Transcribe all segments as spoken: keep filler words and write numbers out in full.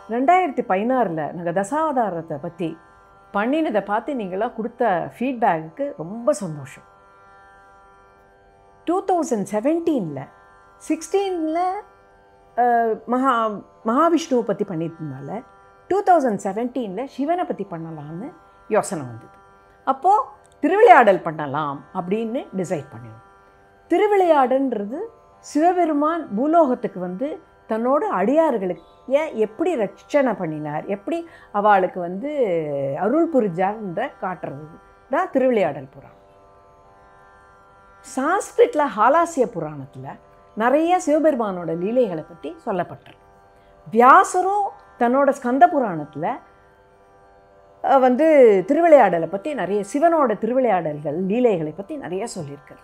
ரெண்டாயிரத்தி பதினாறில் நாங்கள் தசாவதாரத்தை பற்றி பண்ணினதை பார்த்து நீங்களாம் கொடுத்த ஃபீட்பேக்கு ரொம்ப சந்தோஷம். டூ தௌசண்ட் செவன்டீனில் சிக்ஸ்டீனில் மகா மகாவிஷ்ணுவை பற்றி பண்ணியிருந்தனால டூ தௌசண்ட் செவன்டீனில் சிவனை பற்றி பண்ணலான்னு யோசனை வந்தது. அப்போது திருவிளையாடல் பண்ணலாம் அப்படின்னு டிசைட் பண்ணினோம். திருவிளையாடன்றது சிவபெருமான் பூலோகத்துக்கு வந்து தன்னோட அடியார்களுக்கு ஏன் எப்படி ரட்சணை பண்ணினார், எப்படி அவளுக்கு வந்து அருள் புரிஞ்சார்ன்ற காட்டுறது தான் திருவிளையாடல் புராணம். சான்ஸ்கிரிட்டில் ஹாலாசிய புராணத்தில் நிறைய சிவபெருமானோட லீலைகளை பற்றி சொல்லப்பட்டிருக்கு. வியாசரும் தன்னோட ஸ்கந்த புராணத்தில் வந்து திருவிளையாடலை பற்றி நிறைய சிவனோட திருவிளையாடல்கள் லீலைகளை பற்றி நிறைய சொல்லியிருக்கார்.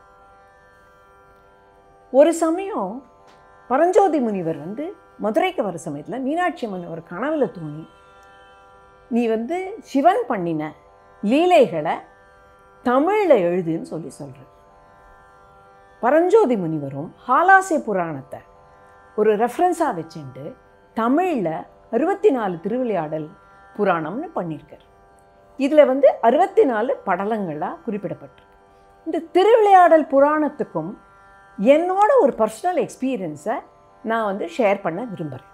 ஒரு சமயம் பரஞ்சோதி முனிவர் வந்து மதுரைக்கு வர சமயத்தில் மீனாட்சி அம்மன் ஒரு கனவுல தோணி, நீ வந்து சிவன் பண்ணின லீலைகளை தமிழில் எழுதுன்னு சொல்லி சொல்கிற. பரஞ்சோதி முனிவரும் ஹாலாசிய புராணத்தை ஒரு ரெஃபரன்ஸாக வச்சுட்டு தமிழில் அறுபத்தி நாலு திருவிளையாடல் புராணம்னு பண்ணியிருக்கார். இதில் வந்து அறுபத்தி நாலு படலங்களாக குறிப்பிடப்பட்டிருக்கு. இந்த திருவிளையாடல் புராணத்துக்கும் என்னோட ஒரு பர்சனல் எக்ஸ்பீரியன்ஸை நான் வந்து ஷேர் பண்ண விரும்புகிறேன்.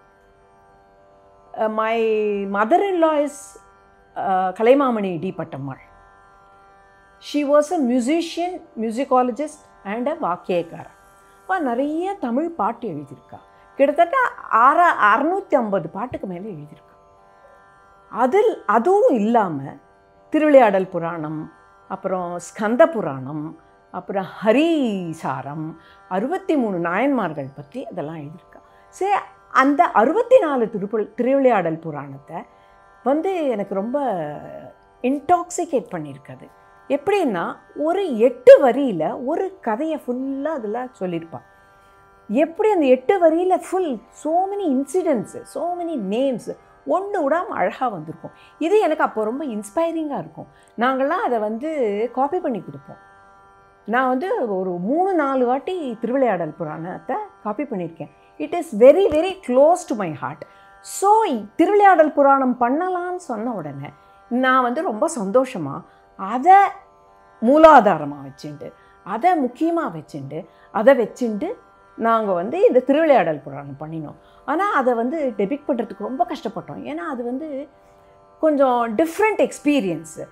My mother in law is Kalaimamani T Pattammal. She was a musician, musicologist and a வாக்கியக்காரர். அப்போ நிறைய தமிழ் பாட்டு எழுதியிருக்கா. கிட்டத்தட்ட ஆற அறுநூற்றி ஐம்பது பாட்டுக்கு மேலே எழுதியிருக்கா. அதில் அதுவும் இல்லாமல் திருவிளையாடல் புராணம், அப்புறம் ஸ்கந்த புராணம், அப்புறம் ஹரிசாரம், அறுபத்தி மூணு நாயன்மார்கள் பற்றி அதெல்லாம் எழுதியிருக்கா. சரி, அந்த அறுபத்தி நாலு திருப்பு திருவிளையாடல் புராணத்தை வந்து எனக்கு ரொம்ப இன்டாக்சிகேட் பண்ணியிருக்காது. எப்படின்னா, ஒரு எட்டு வரியில் ஒரு கதையை ஃபுல்லாக அதில் சொல்லியிருப்பாள். எப்படி அந்த எட்டு வரியில் full so many incidents, so many names ஒன்று விடாமல் அழகாக வந்திருக்கும். இது எனக்கு அப்போ ரொம்ப இன்ஸ்பைரிங்காக இருக்கும். நாங்கள்லாம் அதை வந்து காப்பி பண்ணி கொடுப்போம். நான் வந்து ஒரு மூணு நாலு வாட்டி திருவிளையாடல் புராணத்தை காப்பி பண்ணியிருக்கேன். It is very very close to my heart. So Thiruvilaiyadal புராணம் பண்ணலான்னு சொன்ன உடனே நான் வந்து ரொம்ப சந்தோஷமாக அதை மூலாதாரமாக வச்சுட்டு, அதை முக்கியமாக வச்சுட்டு, அதை வச்சுட்டு நாங்கள் வந்து இந்த திருவிளையாடல் புராணம் பண்ணினோம். ஆனால் அதை வந்து டெபிக் பண்ணுறதுக்கு ரொம்ப கஷ்டப்பட்டோம். ஏன்னா அது வந்து கொஞ்சம் டிஃப்ரெண்ட் எக்ஸ்பீரியன்ஸு.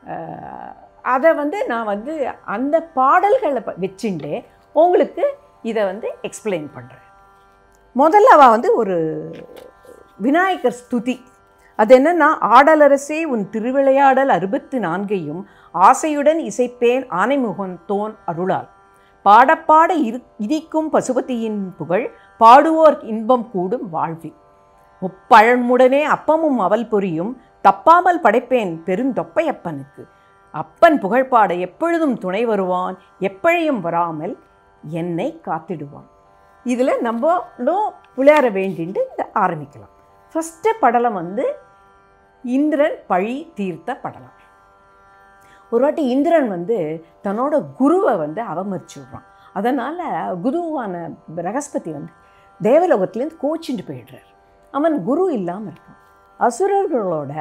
அதை வந்து நான் வந்து அந்த பாடல்களை வச்சுட்டு உங்களுக்கு இதை வந்து எக்ஸ்பிளைன் பண்ணுறேன். முதல்ல அவள் வந்து ஒரு விநாயகர் ஸ்துதி. அது என்னென்னா, ஆடலரசே உன் திருவிளையாடல் அறுபத்தி நான்கையும் ஆசையுடன் இசைப்பேன் ஆனைமுகன் தோன் அருளால் பாடப்பாட இரு இனிக்கும் பசுபதியின் புகழ் பாடுவோர் இன்பம் கூடும் வாழ்வி முப்பழமுடனே அப்பமும் அவல் பொரியும் தப்பாமல் படைப்பேன் பெருந்தொப்பையப்பனுக்கு அப்பன் புகழ்பாட எப்பொழுதும் துணை வருவான் எப்பழையும் வராமல் என்னை காத்திடுவான். இதில் நம்மளும் புள்ளையார வேண்டிட்டு இதை ஆரம்பிக்கலாம். ஃபஸ்ட்டு படலம் வந்து இந்திரன் பழி தீர்த்த படலம். ஒரு வாட்டி இந்திரன் வந்து தன்னோட குருவை வந்து அவமரிச்சு விடுறான். அதனால் குருவான பிரகஸ்பதி வந்து தேவலோகத்துலேருந்து கோச்சிட்டு போயிடுறார். அவன் குரு இல்லாமல் இருக்கான். அசுரர்களோட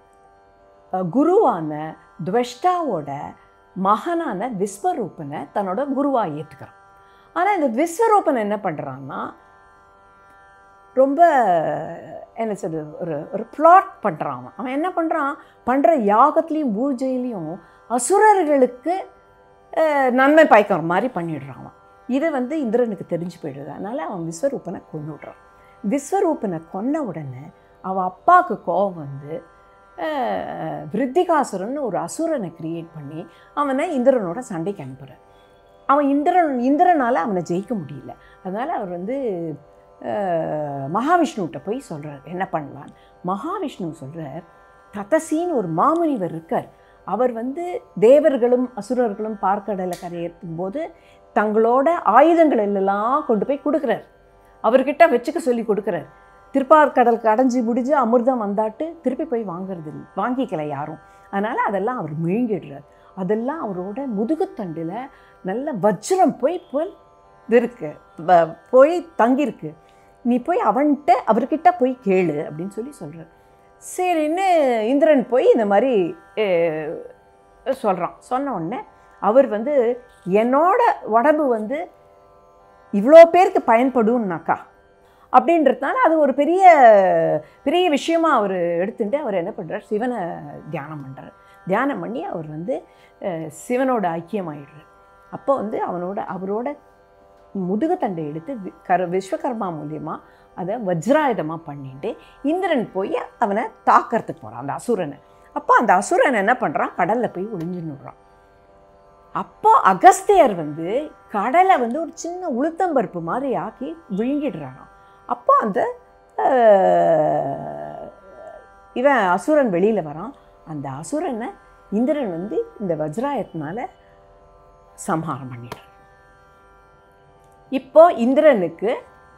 குருவான துவஷ்டாவோட மகனான விஸ்வரூபனை தன்னோட குருவாக ஏற்றுக்கிறான். ஆனால் இந்த விஸ்வரூபன் என்ன பண்ணுறான்னா, ரொம்ப என்ன சொல்றது, ஒரு ஒரு பிளாட் பண்ணுறான். அவன் அவன் என்ன பண்ணுறான், பண்ணுற யாகத்துலேயும் பூஜையிலையும் அசுரர்களுக்கு நன்மை பயக்கிற மாதிரி பண்ணிடுறான். இதை வந்து இந்திரனுக்கு தெரிஞ்சு போயிடுது. அதனால் அவன் விஸ்வரூபனை கொண்டு விடுறான். விஸ்வரூபனை கொன்ன உடனே அவன் அப்பாவுக்கு கோபம் வந்து விருத்திகாசுரன் ஒரு அசுரனை கிரியேட் பண்ணி அவனை இந்திரனோட சண்டைக்கு அனுப்புகிறார். அவன் இந்திரன் இந்திரனால் அவனை ஜெயிக்க முடியல. அதனால் அவர் வந்து மகாவிஷ்ணுகிட்ட போய் சொல்கிறார் என்ன பண்ணலான்னு. மகாவிஷ்ணு சொல்கிறார், ததசின்னு ஒரு மாமுனிவர் இருக்கார். அவர் வந்து தேவர்களும் அசுரர்களும் பார்க்கடலை கரையேற்றும் போது தங்களோட ஆயுதங்கள் எல்லாம் கொண்டு போய் கொடுக்குறார். அவர்கிட்ட வச்சுக்க சொல்லி கொடுக்குறார். திருப்பார்கடல் கடைஞ்சி முடிஞ்சு அமிர்தம் வந்தாட்டு திருப்பி போய் வாங்கிறது இல்லை, வாங்கிக்கல யாரும். அதனால் அதெல்லாம் அவர் முழுங்கிடுறார். அதெல்லாம் அவரோட முதுகுத்தண்டில் நல்ல வஜ்ரம் போய் போல் இருக்கு, போய் தங்கியிருக்கு. நீ போய் அவன்கிட்ட அவர்கிட்ட போய் கேளு அப்படின்னு சொல்லி சொல்கிறார். சரின்னு இந்திரன் போய் இந்த மாதிரி சொல்கிறான். சொன்ன உடனே அவர் வந்து என்னோட உடம்பு வந்து இவ்வளோ பேருக்கு பயன்படும்னாக்கா அப்படின்றதுனால அது ஒரு பெரிய பெரிய விஷயமாக அவர் எடுத்துட்டு அவர் என்ன பண்ணுறார், சிவனை தியானம் பண்ணுறார். தியானம் பண்ணி அவர் வந்து சிவனோட ஐக்கியமாயிடுறார். அப்போ வந்து அவனோட அவரோட முதுகுத்தண்டை எடுத்து கர விஸ்வகர்மா மூலியமாக அதை வஜ்ராயுதமாக பண்ணிட்டு இந்திரன் போய் அவனை தாக்கிறதுக்கு போகிறான் அந்த அசுரனை. அப்போ அந்த அசுரன் என்ன பண்ணுறான், கடலில் போய் ஒளிஞ்சுன்னுடுறான். அப்போ அகஸ்தியர் வந்து கடலை வந்து ஒரு சின்ன உளுத்தம்பருப்பு மாதிரி ஆக்கி விழுங்கிடுறான். அப்போ அந்த இவன் அசுரன் வெளியில் வரான். அந்த அசுரனை இந்திரன் வந்து இந்த வஜ்ராயத்தினால சம்ஹாரம் பண்ணிடுறான். இப்போ இந்திரனுக்கு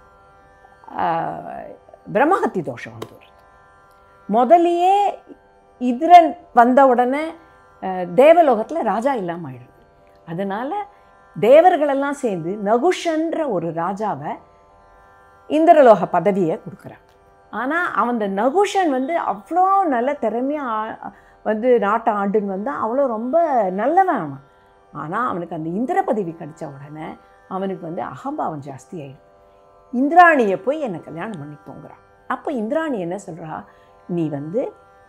பிரம்மஹத்தி தோஷம் வந்து வருது. முதலையே இந்திரன் வந்த உடனே தேவலோகத்தில் ராஜா இல்லாமல் ஆயிடுது. அதனால் தேவர்களெல்லாம் சேர்ந்து நகுஷன்ற ஒரு ராஜாவை இந்திரலோக பதவியை கொடுக்குறான். ஆனால் அவன் அந்த நகுஷன் வந்து அவ்வளோ நல்ல திறமையாக வந்து நாட்டை ஆண்டுன்னு வந்தால் அவ்வளோ ரொம்ப நல்லவன் அவன். ஆனால் அவனுக்கு அந்த இந்திர பதவி கிடைச்ச உடனே அவனுக்கு வந்து அகம்பாவம் ஜாஸ்தி ஆகிடும். இந்திராணியை போய் என்னை கல்யாணம் பண்ணிக்கோங்கிறான். அப்போ இந்திராணி என்ன சொல்கிறா, நீ வந்து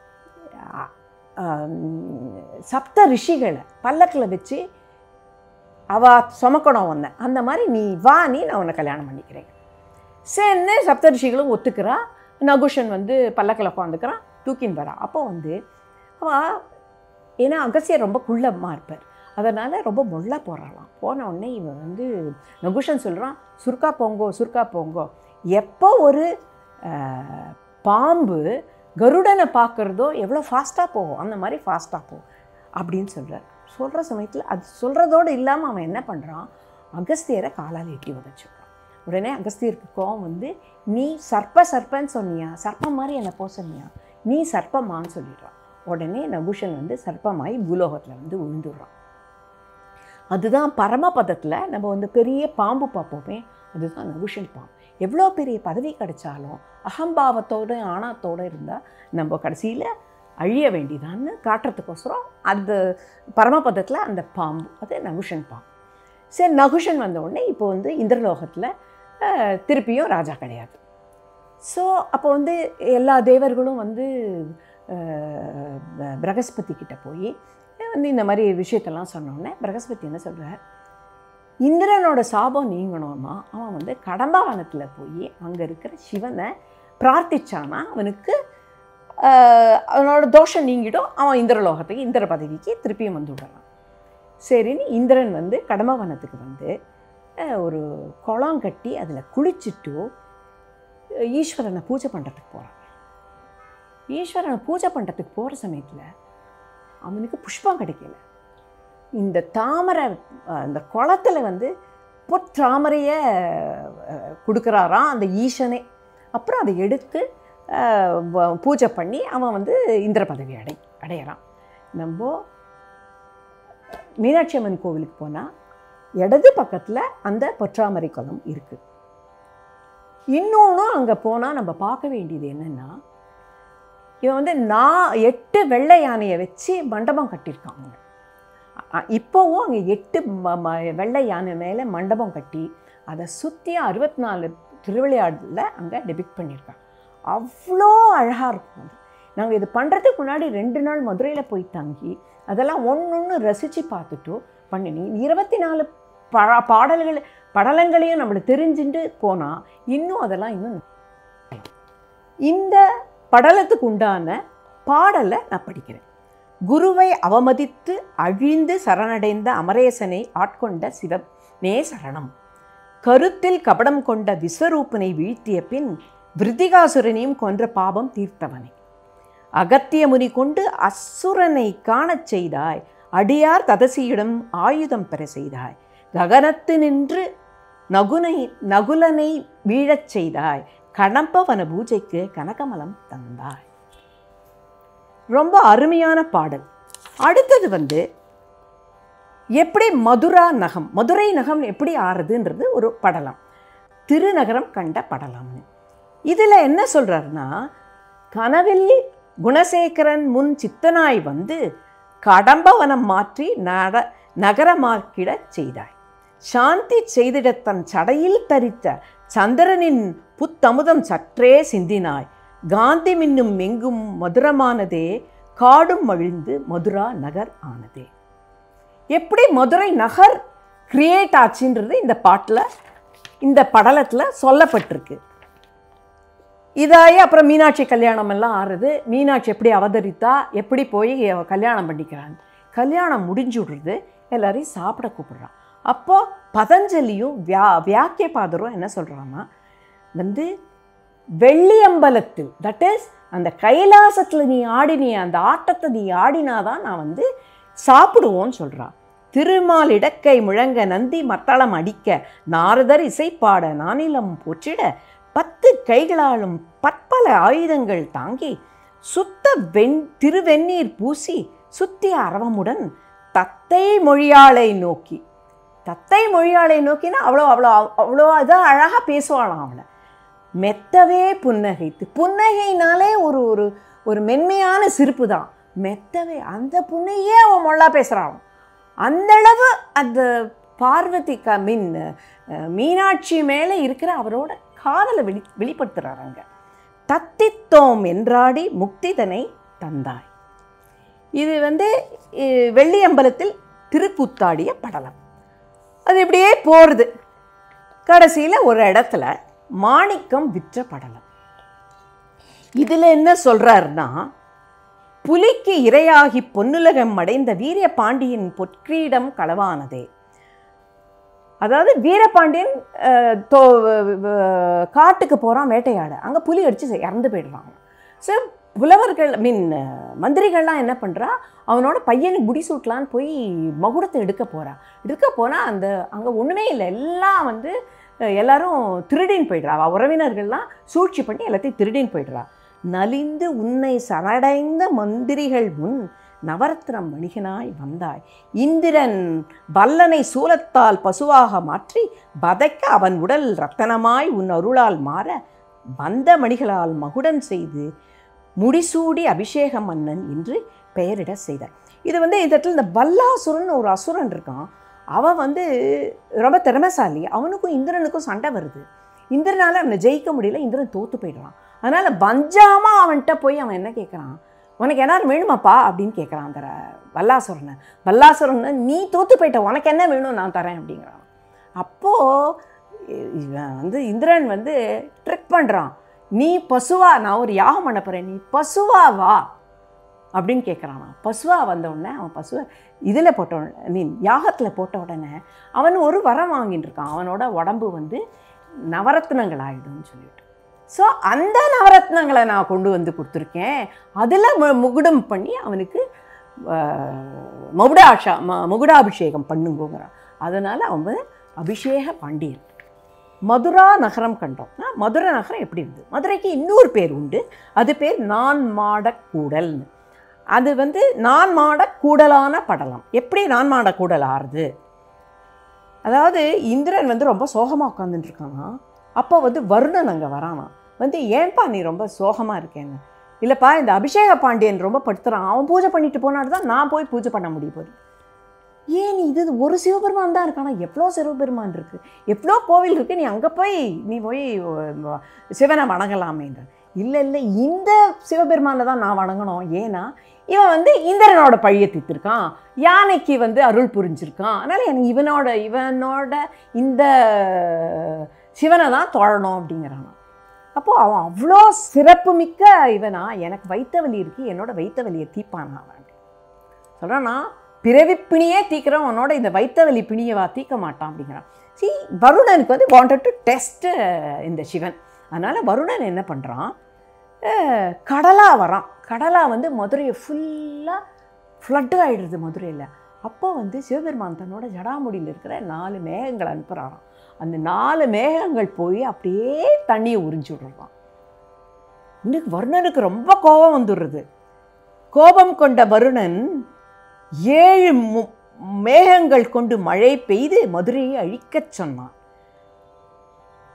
சப்த ரிஷிகளை பல்லக்கில் வச்சு அவ சுமக்கணும் ஒன்றை, அந்த மாதிரி நீ வா, நீ நான் உன்னை கல்யாணம் பண்ணிக்கிறேன். சரின்னு சப்த ரிஷிகளும் ஒத்துக்கிறா. நகுஷன் வந்து பல்லக்கில் உட்காந்துக்கிறான், தூக்கின்னு வரா. அப்போ வந்து அவள் ஏன்னா அகஸ்தியர் ரொம்ப குள்ளமாக இருப்பார், அதனால் ரொம்ப முள்ள போகிறாளாம். போன உடனே இவன் வந்து நகுஷன் சொல்கிறான், சுருக்கா போங்கோ சுருக்கா போங்கோ. எப்போ ஒரு பாம்பு கருடனை பார்க்குறதோ எவ்வளோ ஃபாஸ்ட்டாக போகும் அந்த மாதிரி ஃபாஸ்ட்டாக போகும் அப்படின்னு சொல்கிறார். சொல்கிற சமயத்தில் அது சொல்கிறதோடு இல்லாமல் அவன் என்ன பண்ணுறான், அகஸ்தியரை காலால் எட்டி உதச்சிடுறான். உடனே அகஸ்தியருக்கு கோவம் வந்து, நீ சர்ப்ப சர்ப்பன்னு சொன்னியா, சர்ப்பம் மாதிரி என்னை போ சொன்னியா, நீ சர்ப்பமான்னு சொல்லிடுறான். உடனே நகுஷன் வந்து சர்ப்பமாகி பூலோகத்தில் வந்து விழுந்துடுறான். அதுதான் பரமபதத்தில் நம்ம வந்து பெரிய பாம்பு பார்ப்போமே, அதுதான் நகுஷன் பாம்பு. எவ்வளோ பெரிய பதவி கிடைச்சாலும் அகம்பாவத்தோடு ஆணாத்தோடு இருந்தால் நம்ம கடைசியில் அழிய வேண்டியதான்னு காட்டுறதுக்கோசரம் அந்த பரமபதத்தில் அந்த பாம்பு அது நகுஷன் பாம்பு. சரி, நகுஷன் வந்த உடனே இப்போ வந்து இந்திரலோகத்தில் திருப்பியும் ராஜா கிடையாது. ஸோ அப்போ வந்து எல்லா தேவர்களும் வந்து பிரகஸ்பதி கிட்ட போய் வந்து இந்த மாதிரி விஷயத்தெல்லாம் சொன்னோடனே பிரகஸ்பதி என்ன சொல்கிறார், இந்திரனோட சாபம் நீங்கணும்னா அவன் வந்து கடம்பாவனத்தில் போய் அங்கே இருக்கிற சிவனை பிரார்த்திச்சானா அவனுக்கு அவனோட தோஷம் நீங்கிடும், அவன் இந்திரலோகத்துக்கு இந்திர பதவிக்கு திருப்பியும் வந்து விடலாம். சரின்னு இந்திரன் வந்து கடம்பவனத்துக்கு வந்து ஒரு குளம் கட்டி அதில் குளிச்சுட்டு ஈஸ்வரனை பூஜை பண்ணுறதுக்கு போகிறான். ஈஸ்வரனை பூஜை பண்ணுறதுக்கு போகிற சமயத்தில் அவனுக்கு புஷ்பம் கிடைக்கல. இந்த தாமரை அந்த குளத்தில் வந்து பொற்றாமரையை கொடுக்குறாராம் அந்த ஈசனே. அப்புறம் அதை எடுத்து பூஜை பண்ணி அவன் வந்து இந்திர பதவி அடை அடையிறான். நம்ம மீனாட்சி அம்மன் கோவிலுக்கு போனால் இடது பக்கத்தில் அந்த பொற்றாமரை குளம் இருக்குது. இன்னொன்றும் அங்கே போனால் நம்ம பார்க்க வேண்டியது என்னென்னா, இவன் வந்து நான் எட்டு வெள்ளை யானையை வச்சு மண்டபம் கட்டியிருக்காங்க. இப்போவும் அங்கே எட்டு வெள்ளை யானை மேலே மண்டபம் கட்டி அதை சுற்றி அறுபத்தி நாலு திருவிளையாடலில் அங்கே டெபிக்ட் பண்ணியிருக்காங்க. அவ்வளோ அழகாக இருக்கும். அது நாங்கள் இது பண்ணுறதுக்கு முன்னாடி ரெண்டு நாள் மதுரையில் போய் தங்கி அதெல்லாம் ஒன்று ஒன்று ரசித்து பார்த்துட்டு பண்ணினி இருபத்தி நாலு ப பாடல்கள் படலங்களையும் நம்மளுக்கு தெரிஞ்சுட்டு போனால் இன்னும் அதெல்லாம் இன்னும். இந்த படலத்துக்கு உண்டான பாடலை நான் படிக்கிறேன். குருவை அவமதித்து அழிந்து சரணடைந்த அமரேசனை ஆட்கொண்ட சிவனே சரணம். கருத்தில் கபடம் கொண்ட விஸ்வரூபனை வீழ்த்திய பின் விருத்திகாசுரனையும் கொன்ற பாபம் தீர்த்தவனை. அகத்திய முனி கொண்டு அசுரனை காணச் செய்தாய், அடியார் ததசியிடம் ஆயுதம் பெற செய்தாய், ககனத்து நின்று நகுனை நகுலனை வீழச் செய்தாய், கடம்பவன பூஜைக்கு கனகமலம் தந்தாய். ரொம்ப அருமையான பாடல். அடுத்தது வந்து எப்படி மதுரா நகம் மதுரை நகம் எப்படி ஆறுதுன்றது ஒரு படலம். திருநகரம் கண்ட படலம்னு இதில் என்ன சொல்கிறாருன்னா, கனவில் குணசேகரன் முன் சித்தனாய் வந்து கடம்பவனம் மாற்றி நட நகரமாக்கிடச் செய்தாய். சாந்தி செய்திட தன் சடையில் தரித்த சந்திரனின் புத்தமுதம் சற்றே சிந்தினாய். காந்தி மின்னும் எங்கும் மதுரமானதே, காடும் மழிந்து மதுரா நகர் ஆனதே. எப்படி மதுரை நகர் கிரியேட் ஆச்சுன்றது இந்த பாட்டில், இந்த படலத்தில் சொல்லப்பட்டிருக்கு. இதாகி அப்புறம் மீனாட்சி கல்யாணம் எல்லாம் ஆறுது. மீனாட்சி எப்படி அவதரித்தா, எப்படி போய் கல்யாணம் பண்ணிக்கிறாங்க. கல்யாணம் முடிஞ்சு விடுறது, எல்லாரையும் சாப்பிட கூப்பிட்றான். அப்போது பதஞ்சலியும் வியா வியாக்கிய பாதரும் என்ன சொல்கிறான்னா, வந்து வெள்ளியம்பலத்தில், தட் இஸ் அந்த கைலாசத்தில் நீ ஆடினிய அந்த ஆட்டத்தை நீ ஆடினாதான் நான் வந்து சாப்பிடுவோன்னு சொல்கிறான். திருமால் இடக்கை முழங்க நந்தி மத்தளம் அடிக்க நாரதர் இசைப்பாட நானிலம் போற்றிட பத்து கைகளாலும் பற்பல ஆயுதங்கள் தாங்கி சுத்த வெண் திருவெண்ணீர் பூசி சுத்திய அரவமுடன் தத்தை மொழியாளை நோக்கி, தத்தை மொழியாளை நோக்கினா அவ்வளோ அவ்வளோ அவ்வளோ இதாக அழகாக பேசுவாளாம் அவளை. மெத்தவே புன்னகைத்து, புன்னகைனாலே ஒரு ஒரு ஒரு மென்மையான சிரிப்பு தான். மெத்தவே அந்த புன்னையே அவன் மொள்ளா பேசுகிறான். அந்தளவு அந்த பார்வதி க மீன் மீனாட்சி மேலே இருக்கிற அவரோட காதலை வெளி வெளிப்படுத்துகிறாங்க. தத்தித்தோம் என்றாடி முக்திதனை தந்தாய். இது வந்து வெள்ளியம்பலத்தில் திருக்கூத்தாடிய படலம். அது இப்படியே போகிறது. கடைசியில் ஒரு இடத்துல மாணிக்கம் விற்ற படலம். இதில் என்ன சொல்கிறாருன்னா, புலிக்கு இரையாகி பொன்னுலகம் அடைந்த வீரிய பாண்டியன் பொற்கிரீடம் களவானதே. அதாவது வீரபாண்டியன் காட்டுக்கு போகிறான் வேட்டையாட, அங்கே புலி அடித்து இறந்து போயிடுறாங்க. ஸோ புலவர்கள் மீன் மந்திரிகள்லாம் என்ன பண்ணுறா, அவனோட பையனுக்கு முடிசூட்டலான்னு போய் மகுடத்தை எடுக்க போகிறா. எடுக்க போனால் அந்த அங்கே ஒன்றுமே இல்லை, எல்லாம் வந்து எல்லாரும் திருடின்னு போய்ட்றா. அவள் உறவினர்கள்லாம் சூழ்ச்சி பண்ணி எல்லாத்தையும் திருடின்னு போய்ட்றா. நலிந்து உன்னை சரணடைந்த மந்திரிகள் முன் நவரத்னம் மணிகனாய் வந்தாய். இந்திரன் வல்லனை சூலத்தால் பசுவாக மாற்றி வதைக்க அவன் உடல் ரத்தனமாய் உன் அருளால் மாற வந்த மணிகளால் மகுடன் செய்து முடிசூடி அபிஷேக மன்னன் என்று பெயரிட செய்தார். இது வந்து இந்த இடத்துல இந்த பல்லாசுரன் ஒரு அசுரன் இருக்கான். அவன் வந்து ரொம்ப திறமைசாலி. அவனுக்கும் இந்திரனுக்கும் சண்டை வருது. இந்திரனால் அவனை ஜெயிக்க முடியல, இந்திரன் தோற்று போயிடுறான். அதனால் வஞ்சாமல் அவன்கிட்ட போய் அவன் என்ன கேட்குறான், உனக்கு என்ன வேணுமாப்பா அப்படின்னு கேட்குறான் அந்த வல்லாசுரனை. வல்லாசுரனை நீ தோற்று போயிட்ட, உனக்கு என்ன வேணும் நான் தரேன் அப்படிங்கிறான். அப்போது இவன் வந்து இந்திரன் வந்து ட்ரிக் பண்ணுறான். நீ பசுவா, நான் ஒரு யாகம் பண்ண போகிறேன், நீ பசுவா வா அப்படின்னு கேட்குறான். பசுவா வந்த உடனே அவன் பசுவை இதில் போட்ட உடனே மீன் யாகத்தில் போட்ட உடனே அவன் ஒரு வரம் வாங்கிட்டு இருக்கான். அவனோட உடம்பு வந்து நவரத்னங்கள் ஆகிடும்னு சொல்லிட்டு. ஸோ அந்த நவரத்னங்களை நான் கொண்டு வந்து கொடுத்துருக்கேன், அதில் மு முகுடம் பண்ணி அவனுக்கு மகுடாஷா ம முகுடாபிஷேகம் பண்ணுங்கிறான். அதனால் அவன் வந்து அபிஷேக பாண்டியன். மதுரா நகரம் கண்டோம். மதுரை நகரம் எப்படி இருந்தது? மதுரைக்கு இன்னொரு பேர் உண்டு, அது பேர் நான் மாடக்கூடல்னு. அது வந்து நான் மாடக்கூடலான படலம். எப்படி நான் மாடக்கூடல் ஆறுது? அதாவது இந்திரன் வந்து ரொம்ப சோகமாக உட்காந்துட்டுருக்கானா. அப்போ வந்து வருணன் அங்கே வரானா. வந்து ஏன்பா நீ ரொம்ப சோகமாக இருக்கேன்னு. இல்லைப்பா, இந்த அபிஷேக பாண்டியன் ரொம்ப படுத்துகிறான், அவன் பூஜை பண்ணிட்டு போனாடு தான் நான் போய் பூஜை பண்ண முடியும் போது. ஏன் நீ இது ஒரு சிவபெருமான் தான் இருக்கானா? எவ்வளோ சிவபெருமான் இருக்குது, எவ்வளோ கோவில் இருக்குது, நீ அங்கே போய் நீ போய் சிவனை வணங்கலாமேன்ற. இல்லை இல்லை, இந்த சிவபெருமானை தான் நான் வணங்கணும். ஏன்னா இவன் வந்து இந்திரனோட பழியை தீர்த்திருக்கான், யானைக்கு வந்து அருள் புரிஞ்சிருக்கான். அதனால் எனக்கு இவனோட இவனோட இந்த சிவனை தான் தொழணும் அப்படிங்கிறான். அப்போது அவன் அவ்வளோ சிறப்பு மிக்க இவனா, எனக்கு வைத்த வலி இருக்குது, என்னோட வைத்த வலியை தீப்பானா அவன் சொல்கிறான்னா. பிறவி பிணியே தீக்கிறவன் அவனோட இந்த வைத்த வலி பிணியவா தீர்க்க மாட்டான் அப்படிங்கிறான். சி வருணனுக்கு வந்து வாண்டட் டு டெஸ்ட்டு இந்த சிவன். அதனால் வருணன் என்ன பண்ணுறான், கடலாக வரான். கடலாக வந்து மதுரையை ஃபுல்லாக ஃப்ளட்டு ஆகிடுறது மதுரையில். அப்போ வந்து சிவபெருமான் தன்னோட ஜடாமுடியில் இருக்கிற நாலு மேகங்களை அனுப்புகிறாராம். அந்த நாலு மேகங்கள் போய் அப்படியே தண்ணியை உறிஞ்சி விடுறான். இன்னைக்கு வருணனுக்கு ரொம்ப கோபம் வந்துடுறது. கோபம் கொண்ட வருணன் ஏழு மேகங்கள் கொண்டு மழை பெய்து மதுரையை அழிக்கச் சொன்னான்.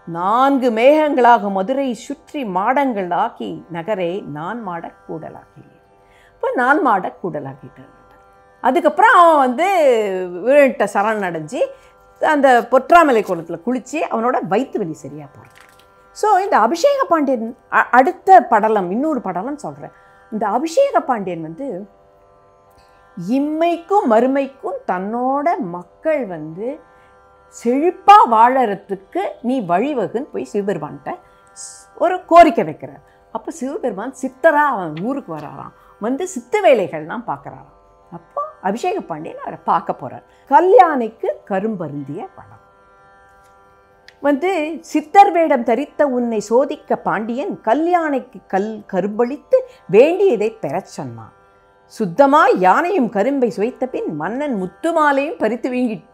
நான்கு மேகங்களாக மதுரை சுற்றி மாடங்கள் ஆக்கி நகரை நான் மாட கூடலாக்கி. இப்போ நான் மாட கூடலாக்கிட்டார். அதுக்கப்புறம் அவன் வந்து வீழ்கிட்ட சரண் அடைஞ்சி அந்த பொற்றாமலை குளத்தில் குளித்து அவனோட வயிற்று வலி சரியாக போகிறான். ஸோ இந்த அபிஷேக பாண்டியன் அடுத்த படலம், இன்னொரு படலம் சொல்கிறேன். இந்த அபிஷேக பாண்டியன் வந்து இம்மைக்கும் மறுமைக்கும் தன்னோட மக்கள் வந்து செழிப்பாக வாழறதுக்கு நீ வழிவகுன்னு போய் சிவபெருமான்கிட்ட ஒரு கோரிக்கை வைக்கிறார். அப்போ சிவபெருமான் சித்தராக அவன் ஊருக்கு வராராம், வந்து சித்த வேலைகள்லாம் பார்க்குறாராம். அப்போ அபிஷேக பாண்டியன் அவரை பார்க்க போகிறார். கல்யாணிக்கு கரும்பருந்திய படம் வந்து சித்தர் வேடம் தரித்த உன்னை சோதிக்க பாண்டியன் கல்யாணிக்கு கல் கரும்பளித்து வேண்டியதை பெறச் சொன்னான். சுத்தமாய் யானையும் கரும்பை சுவைத்த பின் மன்னன் முத்துமாலையும் பறித்து வீங்கிட்டு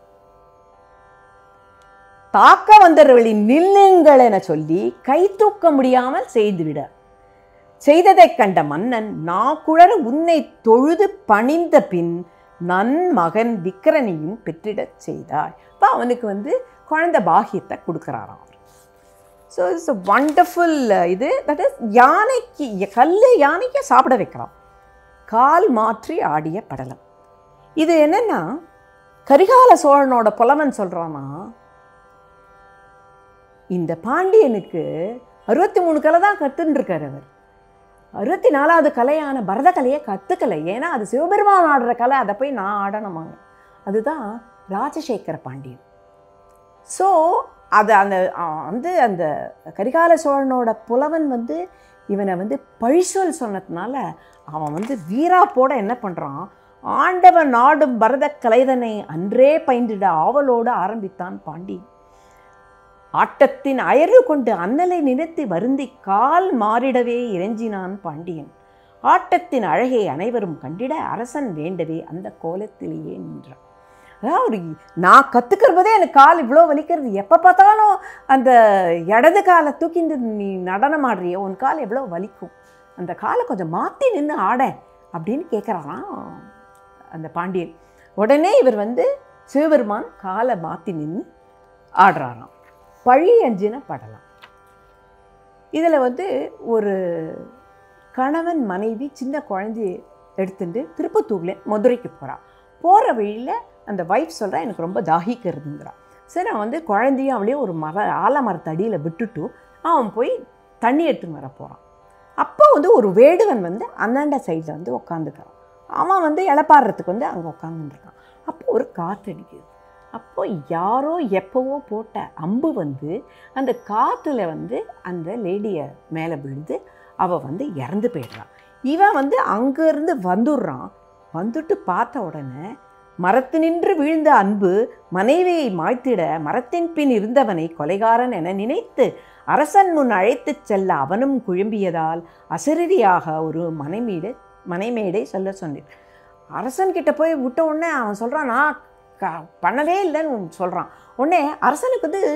தாக்க வந்தவர்களின் நில்லுங்கள் என சொல்லி கை தூக்க முடியாமல் செய்துவிட செய்ததைக் கண்ட மன்னன் நாக்குழற உன்னை தொழுது பணிந்த பின் நன் மகன் விக்கிரனையும் பெற்றிடச் செய்தாய். இப்போ அவனுக்கு வந்து குழந்தை பாகியத்தை கொடுக்குறாராம் அவர். ஸோ இட்ஸ் அ வண்டர்ஃபுல் இது. தட் இஸ் யானைக்கு கல் யானைக்கு சாப்பிட வைக்கிறான். கால் மாற்றி ஆடிய படலம் இது. என்னென்னா கரிகால சோழனோட புலவன் சொல்கிறான்னா, இந்த பாண்டியனுக்கு அறுபத்தி மூணு கலை தான் கற்றுன்ருக்கார் அவர். அறுபத்தி நாலாவது கலையான பரத கலையை கற்றுக்கலை. ஏன்னா அது சிவபெருமான் ஆடுற கலை, அதை போய் நான் ஆடணுமாங்க. அதுதான் ராஜசேகர பாண்டியன். ஸோ அது அந்த வந்து அந்த கரிகால சோழனோட புலவன் வந்து இவனை வந்து பழிசொல் சொன்னதுனால அவன் வந்து வீராப்போட என்ன பண்ணுறான், ஆண்டவன் நாடும் பரத கலைதனை அன்றே பயின்றிட ஆவலோடு ஆரம்பித்தான் பாண்டி. ஆட்டத்தின் அயர்வு கொண்டு அன்னலை நினைத்து வருந்தி கால் மாறிடவே இறைஞ்சினான் பாண்டியன். ஆட்டத்தின் அழகை அனைவரும் கண்டிட அரசன் வேண்டவே அந்த கோலத்திலேயே நின்றான். அதான் ஒரு நான் கற்றுக்கிறதே எனக்கு கால் இவ்வளோ வலிக்கிறது, எப்போ பார்த்தாலும் அந்த இடது காலை தூக்கிட்டு நீ நடனம் ஆடுறிய, உன் கால் எவ்வளோ வலிக்கும், அந்த காலை கொஞ்சம் மாற்றி நின்று ஆட அப்படின்னு கேட்குறாராம் அந்த பாண்டியன். உடனே இவர் வந்து சிவபெருமான் காலை மாற்றி நின்று ஆடுறாராம். பழி அஞ்சின படலாம். இதில் வந்து ஒரு கணவன் மனைவி சின்ன குழந்தைய எடுத்துட்டு திருப்பத்தூரில் மதுரைக்கு போகிறான். போகிற வழியில் அந்த வைஃப் சொல்கிறா, எனக்கு ரொம்ப தாகிக்கிறதுங்கிறான். சரி, அவன் வந்து குழந்தையும் அவளையும் ஒரு மர ஆலமரத்தடியில் விட்டுட்டு அவன் போய் தண்ணி எடுத்துன்னு வர போகிறான். அப்போ வந்து ஒரு வேடுவன் வந்து அந்தாண்ட சைடில் வந்து உட்காந்துக்கிறான். அவன் வந்து இளப்பாடுறதுக்கு வந்து அங்கே உட்காந்துருக்கான். அப்போ ஒரு காற்று அடிக்குது. அப்போ யாரோ எப்போவோ போட்ட அம்பு வந்து அந்த காற்றுல வந்து அந்த லேடியை மேலே விழுந்து அவள் வந்து இறந்து போயிடுறான். இவன் வந்து அங்கேருந்து வந்துடுறான். வந்துட்டு பார்த்த உடனே மரத்து நின்று வீழ்ந்த அன்பு மனைவியை மாய்த்திட மரத்தின் பின் இருந்தவனை கொலைகாரன் என நினைத்து அரசன் முன் அழைத்து செல்ல அவனும் குழம்பியதால் அசரீரியாக ஒரு மனைமீடை மனைமேடை சொல்ல சொன்னேன். அரசன்கிட்ட போய் விட்ட உடனே அவன் சொல்கிறான், நான் க பண்ணவே இல்லைன்னு சொல்கிறான். உடனே அரசனுக்கு வந்து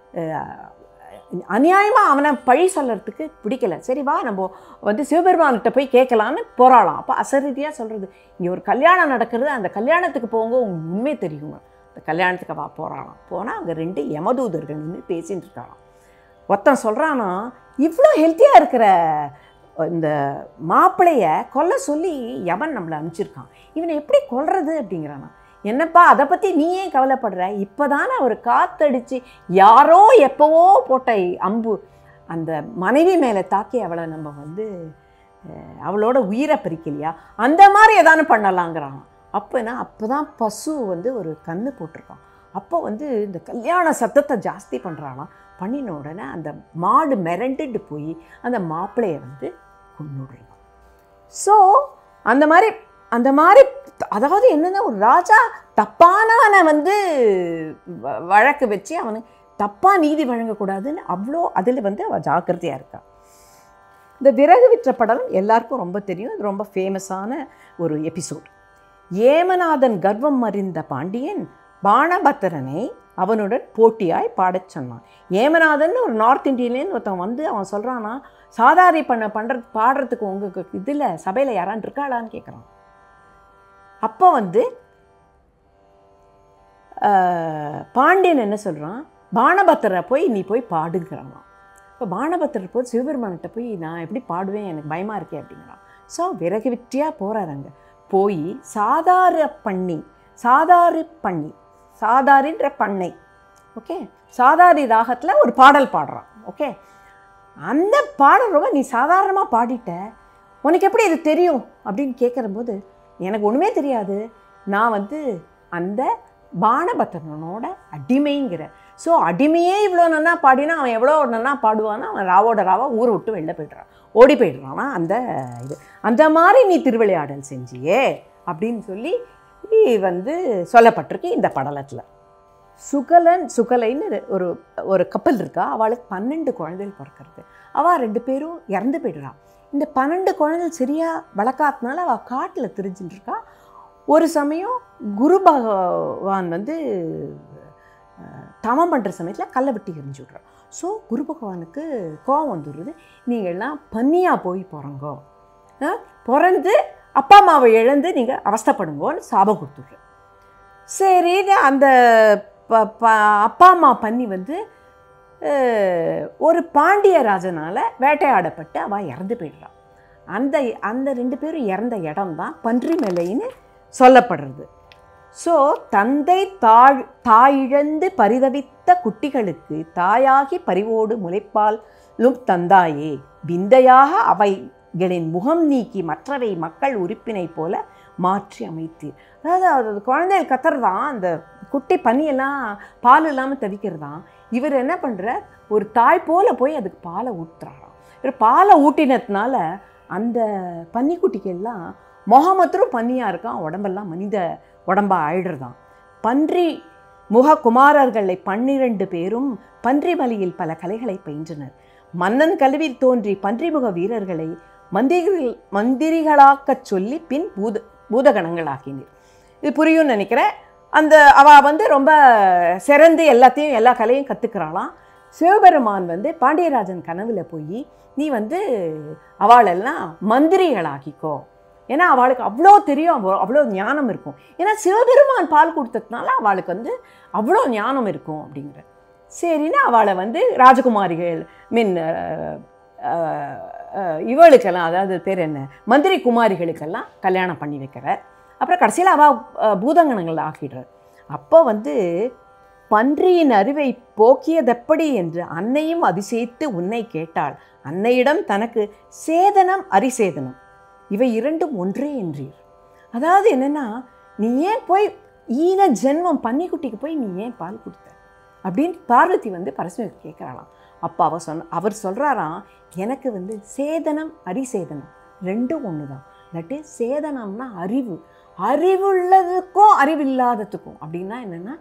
அநியாயமாக அவனை பழி சொல்கிறதுக்கு பிடிக்கலை. சரி வா நம்ம வந்து சிவபெருமான்கிட்ட போய் கேட்கலான்னு போராடலாம். அப்போ அசரீதியாக சொல்கிறது, இங்கே ஒரு கல்யாணம் நடக்கிறது, அந்த கல்யாணத்துக்கு போங்க, உங்களுக்கு உண்மை தெரியுங்க. அந்த கல்யாணத்துக்கு வா போராடலாம். போனால் அங்கே ரெண்டு யமதூதர்கள் நின்று பேசின்னு இருக்காராம். ஒருத்தன் சொல்கிறான்னா, இவ்வளோ ஹெல்த்தியாக இருக்கிற இந்த மாப்பிள்ளையை கொல்ல சொல்லி யமன் நம்மளை அனுப்பிச்சிருக்கான், இவனை எப்படி கொல்றது அப்படிங்கிறானா. என்னப்பா அதை பற்றி நீ ஏன் கவலைப்படுற, இப்போ தானே ஒரு காற்றடிச்சு யாரோ எப்போவோ போட்ட அம்பு அந்த மனைவி மேலே தாக்கி அவளை நம்ம வந்து அவளோட உயிரை பறிக்கலையா, அந்த மாதிரி எதானு பண்ணலாங்கிறான். அப்போனா அப்போ தான் பசு வந்து ஒரு கன்று போட்டிருக்கான். அப்போ வந்து இந்த கல்யாண சத்தத்தை ஜாஸ்தி பண்ணுறானா. பண்ணின உடனே அந்த மாடு மிரண்டுட்டு போய் அந்த மாப்பிள்ளையை வந்து கொன்னுடுறான். ஸோ அந்த மாதிரி அந்த மாதிரி அதாவது என்னென்னா, ஒரு ராஜா தப்பானவனை வந்து வழக்கு வச்சு அவனுக்கு தப்பாக நீதி வழங்கக்கூடாதுன்னு அவ்வளோ அதில் வந்து அவள் ஜாக்கிரதையாக இருக்காள். இந்த விறகு விற்ற படம் எல்லாருக்கும் ரொம்ப தெரியும். இது ரொம்ப ஃபேமஸான ஒரு எபிசோட். ஏமநாதன் கர்வம் அறிந்த பாண்டியன் பாணபத்திரனை அவனுடன் போட்டியாய் பாடச் சொன்னான். ஏமநாதன் ஒரு நார்த் இந்தியன்லேருந்து ஒருத்தன் வந்து அவன் சொல்கிறான்னா, சாதாரி பண்ண பண்ணுறது பாடுறதுக்கு உங்களுக்கு இதில் சபையில் யாரான்னு இருக்காளான்னு கேட்குறான். அப்போ வந்து பாண்டியன் என்ன சொல்கிறான், பானபத்திரரை போய் நீ போய் பாடுங்கிறான். இப்போ பானபத்திரர் போய் சிவபெருமான்கிட்ட போய் நான் எப்படி பாடுவேன், எனக்கு பயமாக இருக்கே அப்படிங்கிறான். ஸோ விறகு விற்றியாக போகிறாருங்க. போய் சாதார பண்ணி சாதாரி பண்ணி சாதாரின்ற பண்ணை ஓகே சாதாரி ராகத்தில் ஒரு பாடல் பாடுறான். ஓகே அந்த பாடல் ரொம்ப நீ சாதாரணமாக பாடிட்ட, உனக்கு எப்படி இது தெரியும் அப்படின்னு கேட்குறம்போது எனக்கு ஒன்றுமே தெரியாது, நான் வந்து அந்த பானபத்திரனோட அடிமைங்கிற. ஸோ அடிமையே இவ்வளோ நன்னா பாடினா அவன் எவ்வளோ நன்னா பாடுவான்னா அவன் ராவோட ராவா ஊரை விட்டு வெளில போய்ட்றான், ஓடி போய்ட்றான்னா அந்த இது. அந்த மாதிரி நீ திருவிளையாடல் செஞ்சியே அப்படின்னு சொல்லி வந்து சொல்லப்பட்டிருக்கு இந்த படலத்தில். சுகலன் சுகலைன்னு ஒரு ஒரு கப்பல் இருக்கா, அவளுக்கு பன்னெண்டு குழந்தைகள் பிறக்கிறது. அவள் ரெண்டு பேரும் இறந்து போய்டுறான். இந்த பன்னெண்டு குழந்தைகள் சரியாக வளர்க்காதனால அவள் காட்டில் திரிஞ்சுட்டு இருக்கா. ஒரு சமயம் குரு பகவான் வந்து தவம் பண்ணுற சமயத்தில் கல்லை விட்டு எரிஞ்சு விட்றான். ஸோ குரு பகவானுக்கு கோவம் வந்துடுறது, நீங்கள்லாம் பன்னியாக போய் பிறங்கோ, பிறந்து அப்பா அம்மாவை இழந்து நீங்கள் அவஸ்தைப்படுங்கோன்னு சாபம் கொடுத்துட்ற. சரின்னு அந்த ப ப அப்பா அம்மா பன்னி வந்து ஒரு பாண்டிய ராஜனால் வேட்டையாடப்பட்டு அவள் இறந்து போயிடுறான். அந்த அந்த ரெண்டு பேரும் இறந்த இடம் தான் பன்றி மலைன்னு சொல்லப்படுறது. ஸோ தந்தை தாழ் தாயிழந்து பரிதவித்த குட்டிகளுக்கு தாயாகி பரிவோடு முளைப்பாலும் தந்தாயே, விந்தையாக அவைகளின் முகம் நீக்கி மற்றவை மக்கள் உறுப்பினை போல மாற்றி அமைத்தீர். அதாவது அது குழந்தைகள் கத்துறதான், அந்த குட்டி பனியெல்லாம் பால் இல்லாமல் தவிக்கிறதான். இவர் என்ன பண்ணுற, ஒரு தாய் போல் போய் அதுக்கு பாலை ஊற்றுறாராம். இவர் பாலை ஊட்டினதுனால அந்த பன்னிக்குட்டிக்கெல்லாம் முகமத்தரும் பன்னியாக இருக்கான், உடம்பெல்லாம் மனித உடம்பாக ஆயிடுறதான். பன்றி முக குமாரர்களை பன்னிரண்டு பேரும் பன்றி மலையில் பல கலைகளை பயின்றனர். மன்னன் கல்வியில் தோன்றி பன்றிமுக வீரர்களை மந்திரிகள் மந்திரிகளாக்கச் சொல்லி பின் பூத பூதகணங்களாக்கினர். இது புரியும்னு நினைக்கிறேன். அந்த அவள் வந்து ரொம்ப சிறந்து எல்லாத்தையும் எல்லா கலையும் கற்றுக்கிறாளாம். சிவபெருமான் வந்து பாண்டியராஜன் கனவில் போய் நீ வந்து அவளெல்லாம் மந்திரிகளாக்கிக்கோ, ஏன்னா அவளுக்கு அவ்வளோ தெரியும், அவ்வளோ அவ்வளோ ஞானம் இருக்கும். ஏன்னா சிவபெருமான் பால் கொடுத்ததுனால அவளுக்கு வந்து அவ்வளோ ஞானம் இருக்கும் அப்படிங்கிற. சரின்னா அவளை வந்து ராஜகுமாரிகள் மீன் இவளுக்கெல்லாம், அதாவது பேர் என்ன, மந்திரி குமாரிகளுக்கெல்லாம் கல்யாணம் பண்ணி வைக்கிறார். அப்புறம் கடைசியில் அவள் பூதங்கணங்கள் ஆக்கிடுறார். அப்போ வந்து பன்றியின் அறிவை போக்கியதெப்படி என்று அன்னையும் அதிசயித்து உன்னை கேட்டாள். அன்னையிடம் தனக்கு சேதனம் அரிசேதனம் இவை இரண்டும் ஒன்றே என்றீர். அதாவது என்னென்னா, நீ ஏன் போய் ஈன ஜென்மம் பன்னிக்குட்டிக்கு போய் நீ ஏன் பால் கொடுத்த அப்படின்னு பார்வதி வந்து பரமேஸ்வரன் கேட்குறாளாம். அப்போ அவர் சொன்ன அவர் சொல்கிறாராம், எனக்கு வந்து சேதனம் அரிசேதனம் ரெண்டும் ஒன்று தான். இல்லாட்டி சேதனம்னா அறிவு, அறிவுள்ளதுக்கும் அறிவில்லாததுக்கும். அப்படின்னா என்னென்னா,